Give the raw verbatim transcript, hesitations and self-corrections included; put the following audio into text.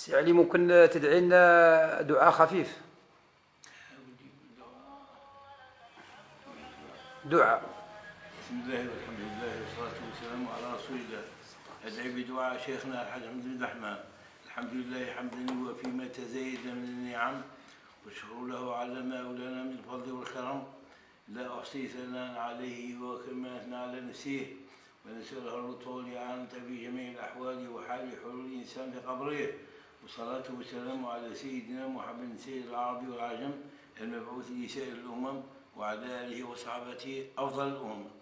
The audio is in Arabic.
سي علي ممكن تدعي لنا دعاء خفيف؟ دعاء. بسم الله والحمد لله والصلاة والسلام على رسول الله. أدعي بدعاء شيخنا الحاج حمد بن الرحمن. الحمد لله حمدا يوافي ما تزايد من النعم، والشكر له على ما أولانا من الفضل والكرم. لا أحصي ثناء عليه وكما أثنى على نفسه، ونسأله اللطف والإعانة في جميع الأحوال وحال حلول الإنسان في قبره. والصلاة والسلام على سيدنا محمد سيد العرب والعجم المبعوث لسائر الأمم، وعلى آله وصحبه أفضل الأمم.